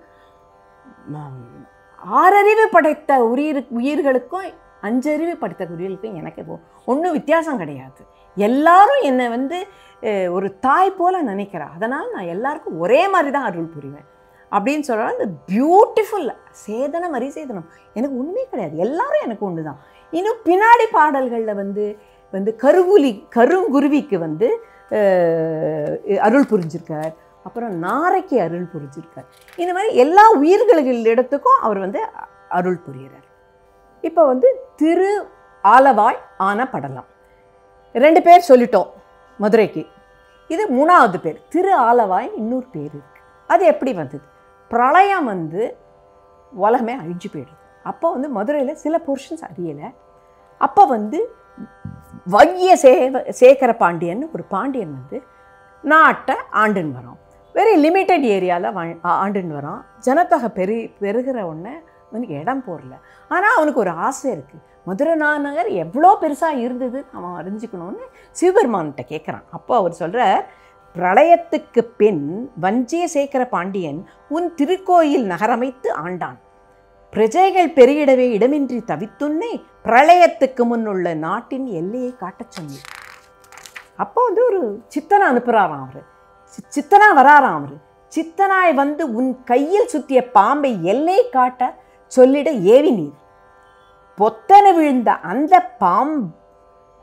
ஆறறிவு படைத்த உயிர் உயிர்களுக்கும் அஞ்சறிவு படைத்த உயிர்களுக்கும் எனக்கு ஒன்றும் வித்தியாசம் கிடையாது. எல்லாரும் என்னை வந்து ஒரு தாய் போல் நினைக்கிறா, அதனால் நான் எல்லாருக்கும் ஒரே மாதிரி தான் அருள் புரிவேன் அப்படின்னு சொல்கிறாங்க. இந்த பியூட்டிஃபுல் சேதனம் அரிசேதனம் எனக்கு ஒன்றுமே கிடையாது, எல்லாரும் எனக்கு ஒன்று தான். இன்னும் பின்னாடி பாடல்களில் வந்து வந்து கருகுலி கருங்குருவிக்கு வந்து அருள் புரிஞ்சிருக்கார், அப்புறம் நாரைக்கு அருள் புரிஞ்சிருக்கார். இந்த மாதிரி எல்லா உயிர்களின் இடத்துக்கும் அவர் வந்து அருள் புரிகிறார். இப்போ வந்து திரு ஆலவாய் ஆன படலம் ரெண்டு பேர் சொல்லிட்டோம் மதுரைக்கு. இது மூணாவது பேர் திரு ஆலவாய், இன்னொரு பேர் இருக்குது. அது எப்படி வந்தது? பிரளயம் வந்து உலகமே அழிஞ்சு போயிடுது. அப்போ வந்து மதுரையில் சில போர்ஷன்ஸ் அறியலை. அப்போ வந்து வைய சேவ சேகர பாண்டியன் ஒரு பாண்டியன் வந்து நாட்டை ஆண்டுன்னு வரோம். வெரி லிமிட்டட் ஏரியாவில் வா ஆண்டுன்னு வரோம். ஜனத்தொகை பெரு பெருகிற ஒன்று அவனுக்கு இடம் போடல. ஆனால் அவனுக்கு ஒரு ஆசை இருக்குது, மதுரை நகர் எவ்வளோ பெருசாக இருந்தது அவன் அறிஞ்சிக்கணும்னு சிவபெருமான்கிட்ட கேட்குறான். அப்போ அவர் சொல்கிறார், பிரளயத்துக்கு பின் வஞ்சிய சேகர பாண்டியன் உன் திருக்கோயில் நகரமைத்து ஆண்டான். பிரஜைகள் பெருகிடவே இடமின்றி தவித்துன்னே பிரளயத்துக்கு முன்னுள்ள நாட்டின் எல்லையை காட்டச் சொன்னீர். அப்போ வந்து ஒரு சித்தனை அனுப்புகிறாராம் அவர். சித்தனா வராராம் அவர். சித்தனாய் வந்து உன் கையில் சுற்றிய பாம்பை எல்லை காட்ட சொல்லிட ஏவி நீர். பொத்தன விழுந்த அந்த பாம்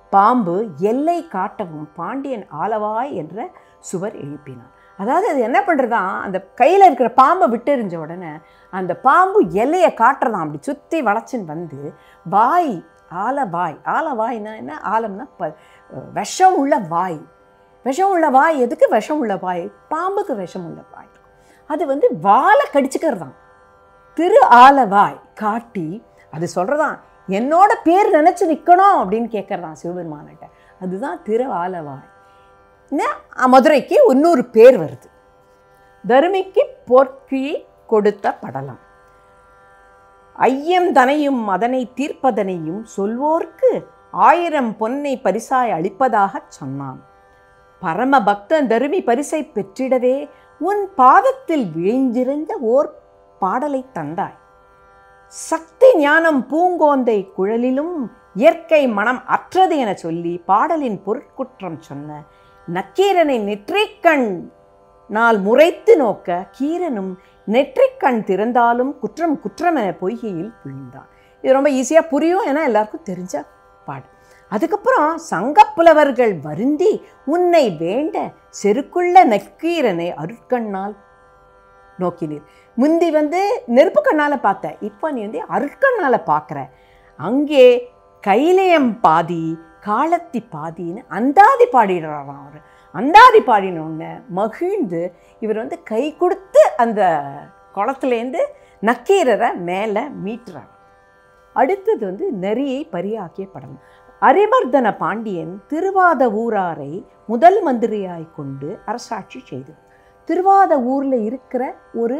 பாம்பு எல்லை காட்டவும் பாண்டியன் ஆலவாய் என்ற சுவர் எழுப்பினான். அதாவது அது என்ன பண்ணுறதான், அந்த கையில் இருக்கிற பாம்பை விட்டெறிஞ்ச உடனே அந்த பாம்பு எல்லையை காட்டுறதான், அப்படி சுற்றி வளைச்சின்னு வந்து வாய் ஆலவாய். ஆலவாய்னா என்ன? ஆலம்னா ப விஷம் உள்ள வாய். விஷம் உள்ள வாய் எதுக்கு? விஷம் உள்ள வாய் பாம்புக்கு விஷம் உள்ள வாய். அது வந்து வாழை கடிச்சுக்கிறதான். திரு ஆலவாய் காட்டி அது சொல்கிறதான், என்னோட பேர் நினச்சி நிற்கணும் அப்படின்னு கேட்குறதான் சிவபெருமான்கிட்ட. அதுதான் திரு ஆலவாய். மதுரைக்கு இன்னொரு பேர் வருது. தருமிக்கு போர்க்கி கொடுத்த படலம். ஐயம் தனையும் அதனை தீர்ப்பதனையும் சொல்வோர்க்கு ஆயிரம் பொன்னை பரிசாய் அளிப்பதாக சொன்னான். பரம பக்தன் தருமி பரிசை பெற்றிடவே உன் பாதத்தில் விழிஞ்சிருந்த ஓர் பாடலை தந்தாய். சக்தி ஞானம் பூங்கோந்தை குழலிலும் இயற்கை மனம் அற்றது என சொல்லி பாடலின் பொருட்குற்றம் சொன்ன நக்கீரனை நெற்றிக்கண் நாள் முறைத்து நோக்க கீரனும் நெற்றிக்கண் திறந்தாலும் குற்றம் குற்றம் என பொய்கையில் விழுந்தான். இது ரொம்ப ஈஸியாக புரியும், ஏன்னா எல்லாருக்கும் தெரிஞ்ச பாடு. அதுக்கப்புறம் சங்கப்புலவர்கள் வருந்தி உன்னை வேண்ட செருக்குள்ள நக்கீரனை அருட்கண்ணால் நோக்கினீர். முந்தி வந்து நெருப்பு கண்ணால் பார்த்த, இப்போ நீ வந்து அருட்கண்ணால் பார்க்குற. அங்கே கைலயம் பாதி காலத்தி பாதின்னு அந்தாதி பாடிடுறாராம். அவர் அந்தாதி பாடினோடனே மகிழ்ந்து இவர் வந்து கை கொடுத்து அந்த குளத்துலேருந்து நக்கீரரை மேலே மீட்டுறாங்க. அடுத்தது வந்து நெறியை பரியாக்கிய படம். அரிமர்தன பாண்டியன் திருவாத ஊராரை முதல் மந்திரியாய் கொண்டு அரசாட்சி செய்து. திருவாத ஊரில் இருக்கிற ஒரு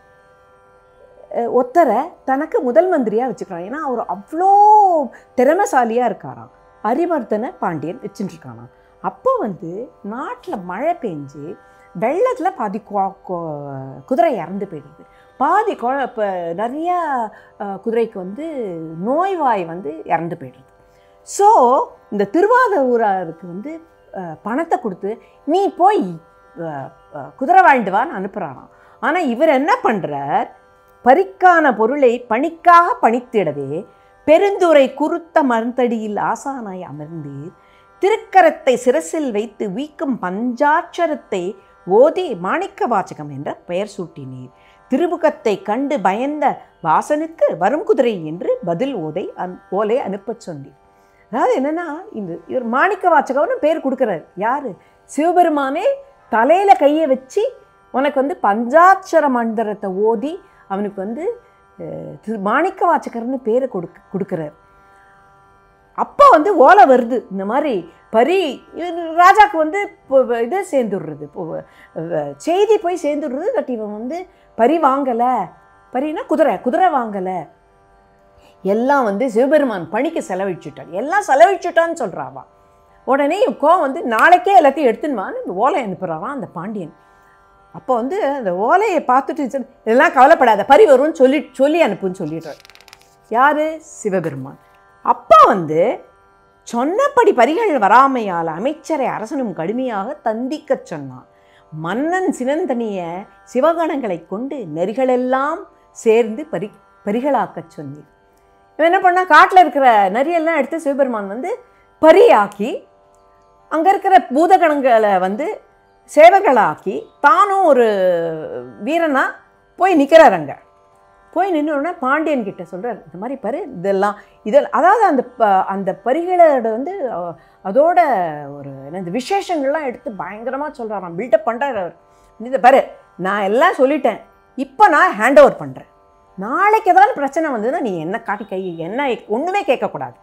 ஒத்தரை தனக்கு முதல் மந்திரியாக வச்சுக்கிறான். ஏன்னா அவர் அவ்வளோ திறமைசாலியாக இருக்காராம். அரிமர்தன பாண்டியன் வச்சுட்டுருக்கானாம். அப்போ வந்து நாட்டில் மழை பெஞ்சு வெள்ளத்தில் பாதி குதிரை இறந்து போயிடுது. பாதி கொ இப்போ நிறையா குதிரைக்கு வந்து நோய்வாய் வந்து இறந்து போயிடுது. ஸோ இந்த திருவாத ஊராருக்கு வந்து பணத்தை கொடுத்து நீ போய் குதிரை வாழ்ந்துவான்னு அனுப்புகிறாராம். ஆனால் இவர் என்ன பண்ணுறார், பறிக்கான பொருளை பணிக்காக பணித்திடவே பெருந்துரை குருத்த மருந்தடியில் ஆசானாய் அமர்ந்தீர். திருக்கரத்தை சிரசில் வைத்து வீக்கும் பஞ்சாட்சரத்தை ஓதி மாணிக்க வாசகம் என்ற பெயர் சூட்டினீர். திருமுகத்தை கண்டு பயந்த வாசனுக்கு வரும் குதிரை என்று பதில் ஓதை அந் ஓலை அனுப்ப சொன்னீர். அதாவது என்னென்னா, இந்த இவர் மாணிக்க வாசகம்னு பேர் கொடுக்குறாரு. யார்? சிவபெருமானே தலையில் கையை வச்சு உனக்கு வந்து பஞ்சாட்சர மந்திரத்தை ஓதி அவனுக்கு வந்து மாணிக்க வாசகர்னு பேரை கொடுக்க கொடுக்குறார். அப்போ வந்து ஓலை வருது, இந்த மாதிரி பரி ராஜாவுக்கு வந்து இது சேர்ந்துடுறது, செய்தி போய் சேர்ந்துடுறது. பட் இவன் வந்து பரி வாங்கலை, பரினா குதிரை குதிரை வாங்கலை, எல்லாம் வந்து சிவபெருமான் பணிக்கு செலவழிச்சுட்டான், எல்லாம் செலவழிச்சுட்டான்னு சொல்கிறாவா. உடனே கோவம் வந்து நாளைக்கே எல்லாத்தையும் எடுத்துன்னு இந்த ஓலை அனுப்புகிறாவான் அந்த பாண்டியன். அப்போ வந்து அந்த ஓலையை பார்த்துட்டு இதெல்லாம் கவலைப்படாத, பரி வரும்னு சொல்லி சொல்லி அனுப்புன்னு சொல்லிடுறார். யார்? சிவபெருமான். அப்போ வந்து சொன்னபடி பரிகள் வராமையால் அமைச்சரை அரசனும் கடுமையாக தந்திக்க சொன்னான். மன்னன் சினந்தனிய சிவகணங்களை கொண்டு நெறிகளெல்லாம் சேர்ந்து பரி பரிகளாக்க சொன்னீர். இவன் என்ன பண்ணால் காட்டில் இருக்கிற நரியெல்லாம் எடுத்து சிவபெருமான் வந்து பரியாக்கி அங்கே இருக்கிற பூதகணங்களை வந்து சேவர்களாக்கி தானும் ஒரு வீரனாக போய் நிற்கிறார். அங்கே போய் நின்றுனா பாண்டியன் கிட்ட சொல்கிறார், இந்த மாதிரி பரி இதெல்லாம் இதெல்லாம் அதாவது அந்த அந்த பரிகளோட வந்து அதோட ஒரு என்ன இந்த விசேஷங்கள்லாம் எடுத்து பயங்கரமாக சொல்கிறாராம், பில்டப் பண்ணுறார் அவர். இந்த பாரு, நான் எல்லாம் சொல்லிட்டேன், இப்போ நான் ஹேண்ட் ஓவர் பண்ணுறேன். நாளைக்கு ஏதாவது பிரச்சனை வந்ததுன்னா நீ என்ன காட்டி கை என்ன ஒன்றுமே கேட்கக்கூடாது.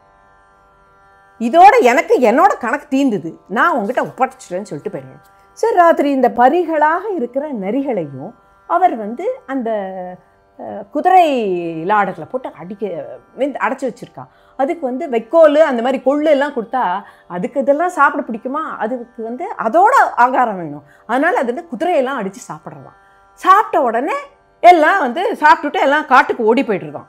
இதோட எனக்கு என்னோட கணக்கு தீர்ந்துது, நான் உங்ககிட்ட ஒப்படைச்சிட்டேன்னு சொல்லிட்டு போயிடுவேன். சரி, ராத்திரி இந்த பரிகளாக இருக்கிற நரிகளையும் அவர் வந்து அந்த குதிரை லாடத்தில் போட்டு அடிக்க வெந்து அடைச்சி வச்சுருக்கான். அதுக்கு வந்து வைக்கோல் அந்த மாதிரி கொள்ளு எல்லாம் கொடுத்தா அதுக்கு இதெல்லாம் சாப்பிட பிடிக்குமா, அதுக்கு வந்து அதோட ஆகாரம் வேணும். அதனால் அது வந்து குதிரையெல்லாம் அடித்து சாப்பிட்றதான். சாப்பிட்ட உடனே எல்லாம் வந்து சாப்பிட்டுட்டு எல்லாம் காட்டுக்கு ஓடி போய்ட்டுருதான்.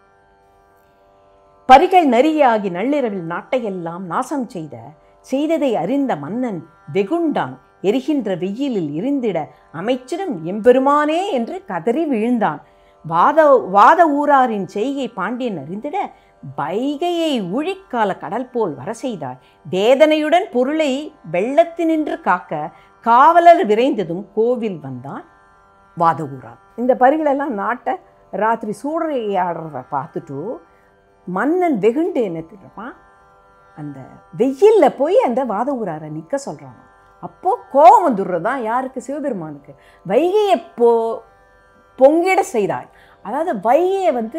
பரிகள் நரியாகி நள்ளிரவில் நாட்டையெல்லாம் நாசம் செய்த செய்ததை அறிந்த மன்னன் வெகுண்டான். எரிகின்ற வெயிலில் இருந்திட அமைச்சரும் எம்பெருமானே என்று கதறி விழுந்தான். வாத வாத ஊராரின் செய்கை பாண்டியன் அறிந்திட வைகையை ஊழிக்கால கடல் போல் வர செய்தாய். வேதனையுடன் பொருளை வெள்ளத்தினின்று காக்க காவலர் விரைந்ததும் கோவில் வந்தான் வாதவூரான். இந்த பரிகளெல்லாம் நாட்டை ராத்திரி சூறையாடுறத பார்த்துட்டு மன்னன் வெகுண்டு என்ன திட்டுறான், அந்த வெயிலில் போய் அந்த வாதவூராரை நிற்க சொல்கிறான். அப்போது கோபம் வந்துடுறதான் யாருக்கு? சிவபெருமானுக்கு. வைகையை போ பொங்கிட செய்தாய். அதாவது வைகையை வந்து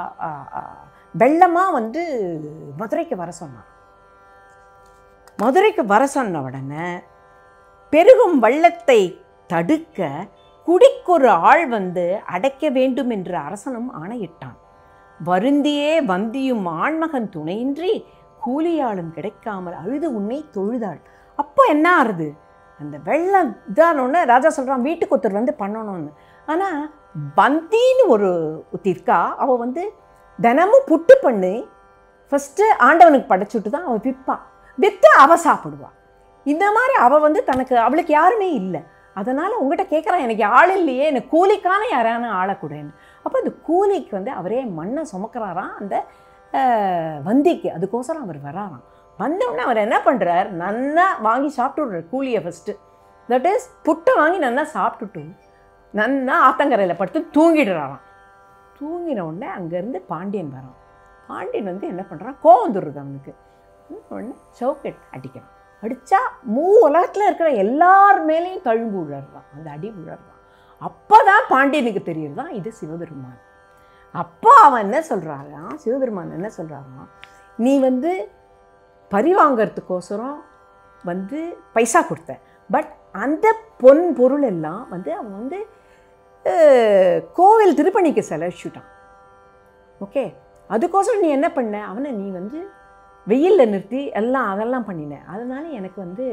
வெள்ளமாக வந்து மதுரைக்கு வர சொன்னான். மதுரைக்கு வர சொன்ன உடனே பெருகும் வெள்ளத்தை தடுக்க குடிக்கொரு ஆள் வந்து அடைக்க வேண்டும் என்று அரசனும் ஆணையிட்டான். வருந்தியே வந்தியும் ஆண்மகன் துணையின்றி கூலியாளும் கிடைக்காமல் அழுது உன்னை தொழுதாள். அப்போ என்ன ஆறுது? அந்த வெள்ளம் இதானோன்னு ராஜா சொல்கிறான், வீட்டுக்கு ஒருத்தர் வந்து பண்ணணும்னு. ஆனால் வந்தின்னு ஒரு ஒருத்திருக்கா, அவள் வந்து தினமும் புட்டு பண்ணி ஃபஸ்ட்டு ஆண்டவனுக்கு படைச்சுட்டு தான் அவள் விற்பாள். விற்று அவள் சாப்பிடுவாள். இந்த மாதிரி அவள் வந்து தனக்கு அவளுக்கு யாருமே இல்லை. அதனால் உங்கள்கிட்ட கேட்குறான், எனக்கு ஆள் இல்லையே, எனக்கு கூலிக்கான யாரான ஆளக்கூடன்னு. அப்போ அந்த கூலிக்கு வந்து அவரே மண்ணை சுமக்கிறாராம் அந்த வந்திக்கு. அதுக்கோசரம் அவர் வராராம். வந்தோடனே அவர் என்ன பண்ணுறார், நன்னா வாங்கி சாப்பிட்டுடுறார் கூலியை ஃபஸ்ட்டு. தட் இஸ் புட்டை வாங்கி நல்லா சாப்பிட்டுட்டு நன்னா ஆத்தங்கரையில் படுத்து தூங்கிடுறாராம். தூங்கின உடனே அங்கேருந்து பாண்டியன் வரான். பாண்டியன் வந்து என்ன பண்ணுறான், கோவம் வந்துடுறது அவனுக்கு. உடனே சவுக்கெட் அடிக்கிறான். அடித்தா மூ உலகத்தில் இருக்கிற எல்லார் மேலேயும் தழும்பு விழறான், அந்த அடி விழறான். அப்போ தான் பாண்டியனுக்கு தெரியுது தான் இது சிவபெருமான். அப்போ அவன் என்ன சொல்கிறாராம், சிவபெருமான் என்ன சொல்கிறாராம், நீ வந்து பரி வாங்கிறதுக்கோசரம் வந்து பைசா கொடுத்த, பட் அந்த பொன் பொருள் எல்லாம் வந்து அவன் வந்து கோவில் திருப்பணிக்கு செலவிச்சுட்டான். ஓகே, அதுக்கோசரம் நீ என்ன பண்ண, அவனை நீ வந்து வெயிலில் நிறுத்தி எல்லாம் அதெல்லாம் பண்ணினேன். அதனால எனக்கு வந்து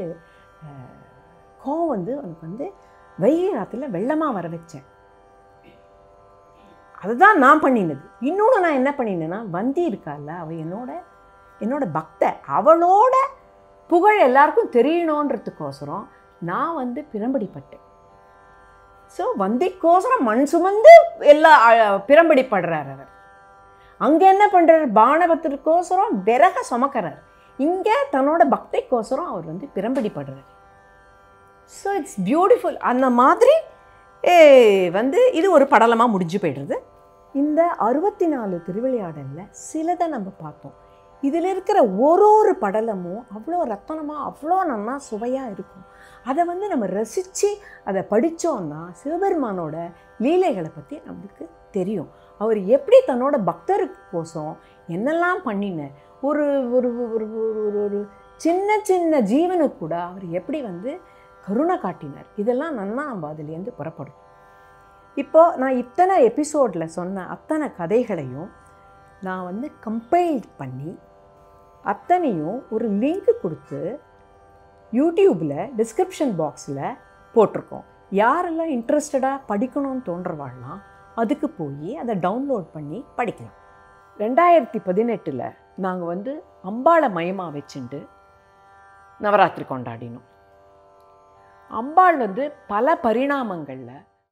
கோவம் வந்து அவனுக்கு வந்து வைகை ஆற்றுல வெள்ளமாக வர வச்சேன். அதுதான் நான் பண்ணினது. இன்னொன்று நான் என்ன பண்ணினேன்னா, வந்தி இருக்கால, அவள் என்னோட என்னோட பக்தை, அவளோட புகழ் எல்லாருக்கும் தெரியணுன்றதுக்கோசரம் நான் வந்து பிரம்படிப்பட்டேன். ஸோ வந்திக்கோசரம் மண் சுமந்து எல்லா பிரம்படிப்படுறார் அவர். அங்கே என்ன பண்ணுறார், பானவத்திற்கோசரம் விறக சுமக்கிறார். இங்கே தன்னோட பக்தைக்கோசரம் அவர் வந்து பிரம்படிப்படுறார். So it's beautiful. அந்த மாதிரி வந்து இது ஒரு படலமாக முடிஞ்சு போய்டுறது. இந்த அறுபத்தி நாலு திருவிளையாடலில் சிலதை நம்ம பார்த்தோம். இதில் இருக்கிற ஒரு ஒரு படலமும் அவ்வளோ ரத்தனமாக அவ்வளோ நல்லா சுவையாக இருக்கும். அதை வந்து நம்ம ரசித்து அதை படித்தோன்னா சிவபெருமானோட லீலைகளை பற்றி நம்மளுக்கு தெரியும். அவர் எப்படி தன்னோட பக்தருக்கோசம் என்னெல்லாம் பண்ணின, ஒரு ஒரு ஒரு ஒரு சின்ன சின்ன ஜீவனுக்கு கூட அவர் எப்படி வந்து கருணை காட்டினார், இதெல்லாம் நல்லா நம்ம அதுலேருந்து புறப்படும். இப்போது நான் இத்தனை எபிசோடில் சொன்ன அத்தனை கதைகளையும் நான் வந்து கம்பைல் பண்ணி அத்தனையும் ஒரு லிங்க் கொடுத்து யூடியூப்பில் டிஸ்கிரிப்ஷன் பாக்ஸில் போட்டிருக்கோம். யாரெல்லாம் இன்ட்ரெஸ்டடாக படிக்கணும்னு தோன்றவாள்லாம் அதுக்கு போய் அதை டவுன்லோட் பண்ணி படிக்கலாம். ரெண்டாயிரத்தி பதினெட்டில் நாங்கள் வந்து அம்பாளை மையமாக வச்சுட்டு நவராத்திரி கொண்டாடினோம். அம்பாள் வந்து பல பரிணாமங்களில்